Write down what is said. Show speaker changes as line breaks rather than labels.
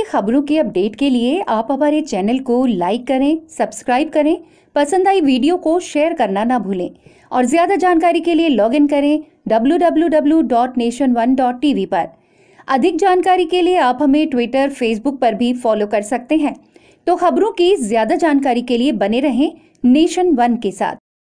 खबरों के अपडेट के लिए आप हमारे चैनल को लाइक करें, सब्सक्राइब करें, पसंद आई वीडियो को शेयर करना ना भूलें और ज़्यादा जानकारी के लिए लॉगिन करें www.nation1.tv पर। अधिक जानकारी के लिए आप हमें ट्विटर, फेसबुक पर भी फॉलो कर सकते हैं। तो खबरों की ज़्यादा जानकारी के लिए बने रहें नेशन वन के साथ।